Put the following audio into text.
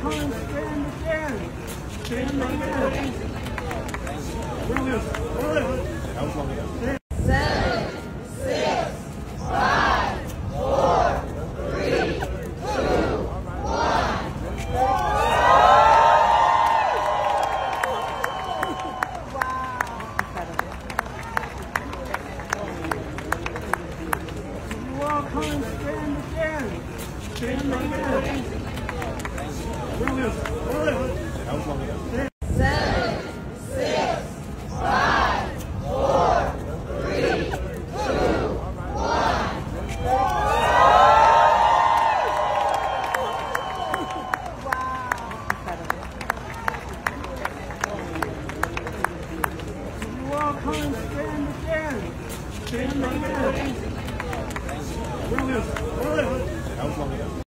on, stand again. Stand again. That was long enough. 7, 6, 5, 4, 3, 2, 1. You walk on, stand again. Stand again. That was long enough. 7, 6, 5, 4, 3, 2, 1. You walk on, stand again. Stand again. That was long enough.